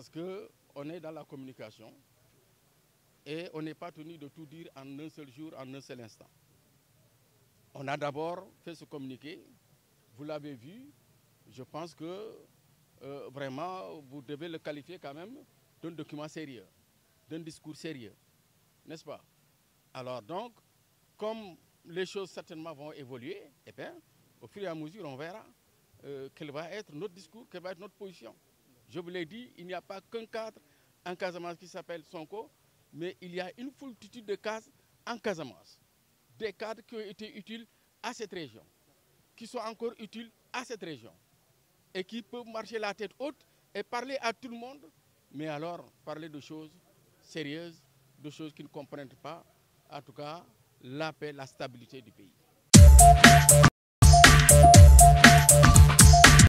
parce qu'on est dans la communication et on n'est pas tenu de tout dire en un seul jour, en un seul instant. On a d'abord fait ce communiqué, vous l'avez vu, je pense que vraiment vous devez le qualifier quand même d'un document sérieux, d'un discours sérieux, n'est-ce pas? Alors donc, comme les choses certainement vont évoluer, eh bien, au fur et à mesure, on verra quel va être notre discours, quelle va être notre position. Je vous l'ai dit, il n'y a pas qu'un cadre en Casamance qui s'appelle Sonko, mais il y a une foultitude de cases en Casamance. Des cadres qui ont été utiles à cette région, qui sont encore utiles à cette région, et qui peuvent marcher la tête haute et parler à tout le monde, mais alors parler de choses sérieuses, de choses qui ne comprennent pas, en tout cas, la paix, la stabilité du pays.